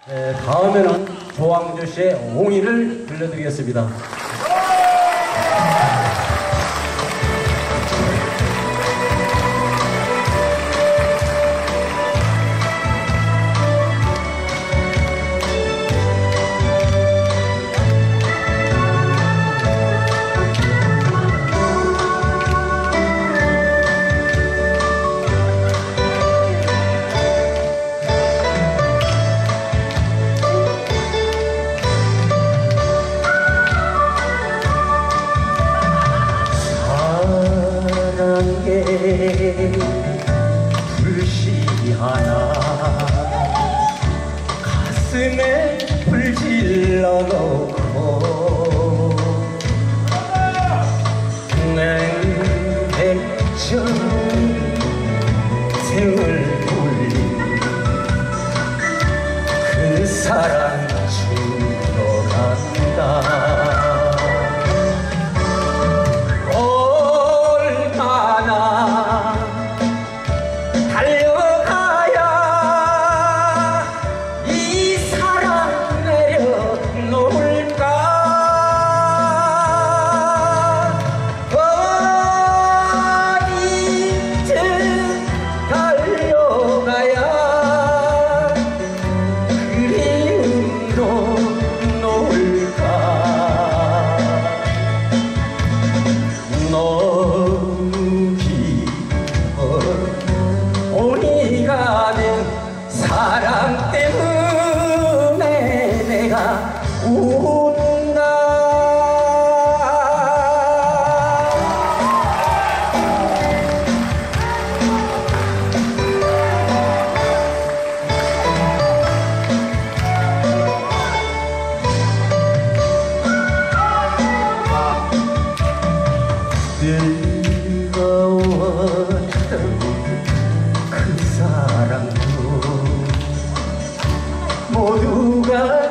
네, 다음에는 조항조 씨의 옹이를 들려드리겠습니다. 불씨 하나 가슴에 불 질러 놓고 냉백천 생을 돌린 그 사랑 주러 간다. 사랑 때문에 내가 운다. 뜨거웠던 그 사랑도 모두가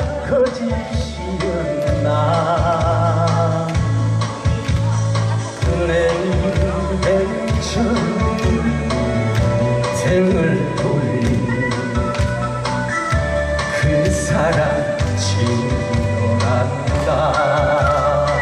거짓이었나. 냉백천 생을 돌린 그 사랑 지어난다.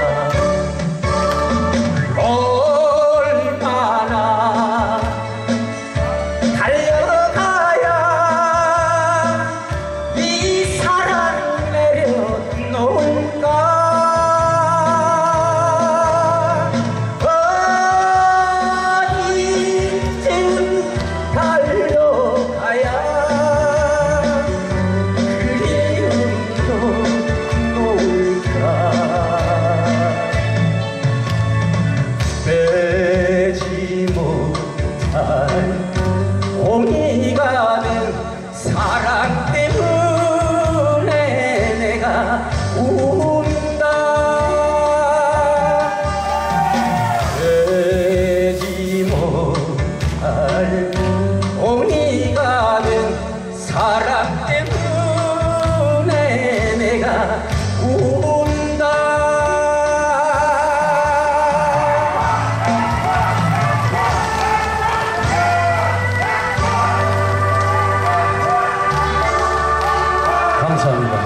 옹이가 된 사랑 때문에 내가 운다. 되지 못할 옹이가 된 사랑 때문에 내가 운다. 감사합니다.